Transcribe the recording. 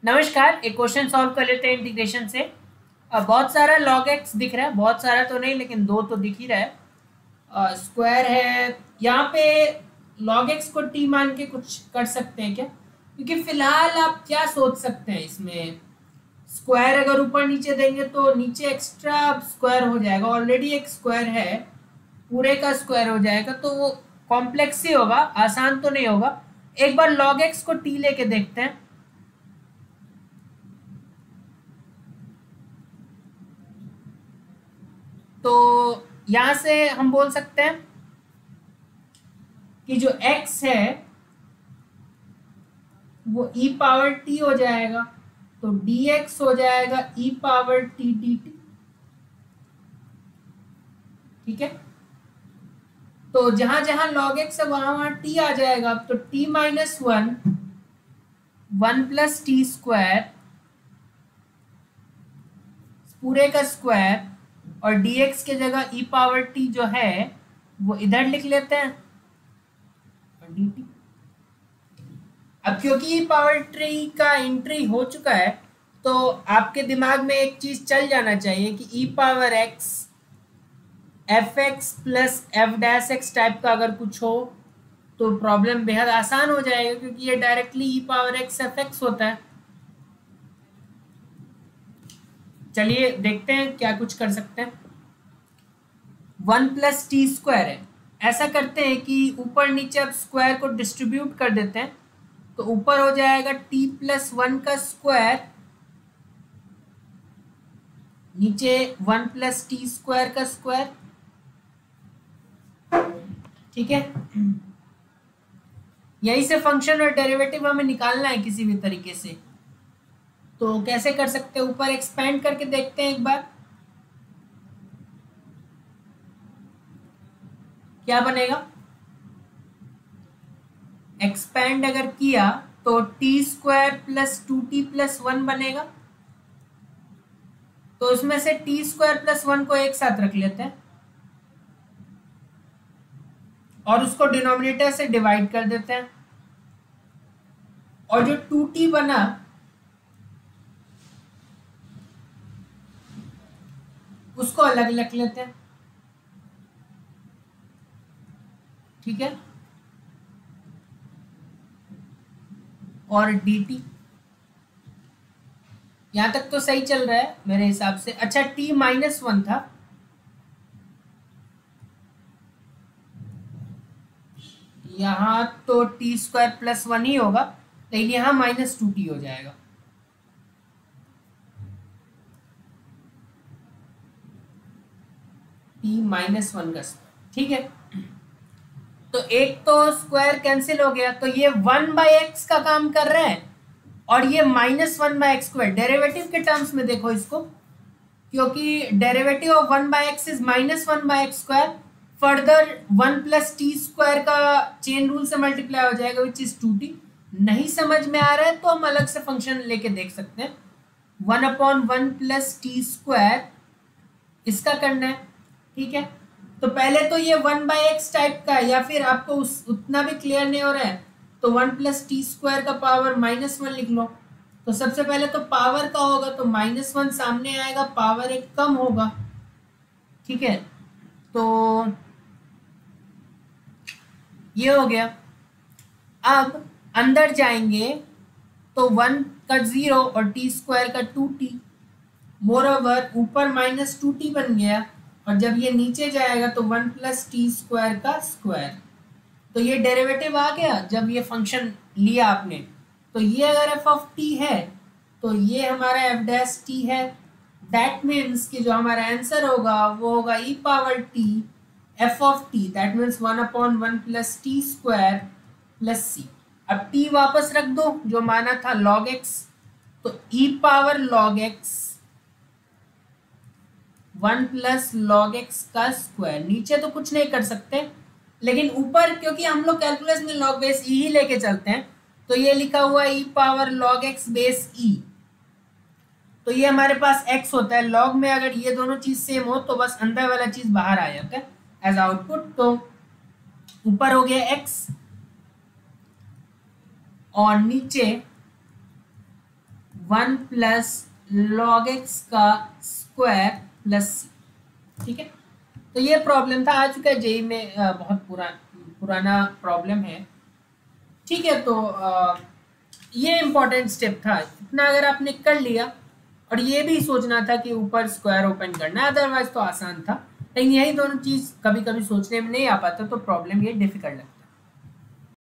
नमस्कार। एक question solve कर लेते हैं इंटीग्रेशन से। बहुत सारा log x दिख रहा है, बहुत सारा तो नहीं लेकिन दो तो दिख ही रहा है। स्क्वायर है यहाँ पे। log x को t मान के कुछ कर सकते हैं क्या? क्योंकि फिलहाल आप क्या सोच सकते हैं इसमें, स्क्वायर अगर ऊपर नीचे देंगे तो नीचे एक्स्ट्रा स्क्वायर हो जाएगा, ऑलरेडी एक स्क्वायर है, पूरे का स्क्वायर हो जाएगा तो वो कॉम्प्लेक्स ही होगा, आसान तो नहीं होगा। एक बार log x को t लेके देखते हैं। तो यहां से हम बोल सकते हैं कि जो x है वो e पावर t हो जाएगा, तो dx हो जाएगा e पावर t dt। ठीक है, तो जहां जहां log x है वहां वहां t आ जाएगा, तो t minus one, one plus t square पूरे का स्क्वायर, और dx के जगह e पावर t जो है वो इधर लिख लेते हैं, और dt। अब क्योंकि पावर ट्री का एंट्री हो चुका है तो आपके दिमाग में एक चीज चल जाना चाहिए कि e power x f x plus f dash x type का अगर कुछ हो तो प्रॉब्लम बेहद आसान हो जाएगा, क्योंकि ये directly e power x f x होता है। चलिए देखते हैं क्या कुछ कर सकते हैं। वन प्लस टी स्क्वायर है, ऐसा करते हैं कि ऊपर नीचे अब स्क्वायर को डिस्ट्रीब्यूट कर देते हैं, तो ऊपर हो जाएगा t प्लस वन का स्क्वायर, नीचे वन प्लस टी स्क्वायर का स्क्वायर। ठीक है, यही से फंक्शन और डेरिवेटिव हमें निकालना है किसी भी तरीके से। तो कैसे कर सकते हैं, ऊपर एक्सपेंड करके देखते हैं एक बार क्या बनेगा। एक्सपेंड अगर किया तो t square plus two t plus one बनेगा, तो उसमें से टी स्क्वायर प्लस वन को एक साथ रख लेते हैं और उसको डिनोमिनेटर से डिवाइड कर देते हैं, और जो टू टी बना उसको अलग रख लेते हैं। ठीक है, और dt यहां तक तो सही चल रहा है मेरे हिसाब से। अच्छा, t माइनस वन था, यहां तो टी स्क्वायर प्लस वन ही होगा, लेकिन यहां माइनस टू टी हो जाएगा। टी माइनस वन का स्क्वायर। ठीक है, तो एक तो स्क्वायर कैंसिल हो गया, तो ये वन बाई एक्स का काम कर रहा है, और ये minus one by x square derivative के टर्म्स में देखो इसको, क्योंकि derivative of one by x is minus one by x square. Further one plus t square का चेन रूल से मल्टीप्लाई हो जाएगा विच इज टू टी। नहीं समझ में आ रहा है तो हम अलग से फंक्शन लेके देख सकते हैं। One upon one plus t square इसका करना है। ठीक है, तो पहले तो ये वन बाई एक्स टाइप का है, या फिर आपको उतना भी क्लियर नहीं हो रहा है तो वन प्लस टी स्क्वायर का पावर माइनस वन लिख लो। तो सबसे पहले तो पावर का होगा तो माइनस वन सामने आएगा, पावर एक कम होगा। ठीक है, तो ये हो गया। अब अंदर जाएंगे तो वन का जीरो और टी स्क्वायर का टू टी, मोर ओवर ऊपर माइनस टू टी बन गया, और जब ये नीचे जाएगा तो वन प्लस टी स्क्वायर का स्क्वायर। तो ये डेरिवेटिव आ गया जब ये फंक्शन लिया आपने। तो ये अगर एफ ऑफ टी है तो ये हमारा एफ डैश टी है। दैट मीन्स कि जो हमारा आंसर होगा वो होगा e power t f of t, that means one upon one plus t square plus C. अब टी वापस रख दो जो माना था log x, तो e power log x one plus log x का स्क्वायर। नीचे तो कुछ नहीं कर सकते, लेकिन ऊपर क्योंकि हम लोग कैलकुलस में लॉग बेस ई ही लेके चलते हैं, तो ये लिखा हुआ e power log x base e. तो ये हमारे पास x होता है, लॉग में अगर ये दोनों चीज सेम हो तो बस अंदर वाला चीज बाहर आ जाता है एज आउटपुट। तो ऊपर हो गया x और नीचे 1 प्लस लॉग एक्स का स्क्वायर प्लस सी। ठीक है, तो ये प्रॉब्लम था, आ चुका है जेई में, बहुत पुराना प्रॉब्लम है। ठीक है, तो ये इम्पोर्टेंट स्टेप था, इतना अगर आपने कर लिया, और ये भी सोचना था कि ऊपर स्क्वायर ओपन करना, अदरवाइज तो आसान था। लेकिन यही दोनों चीज़ कभी कभी सोचने में नहीं आ पाता, तो प्रॉब्लम ये डिफिकल्ट लगता है।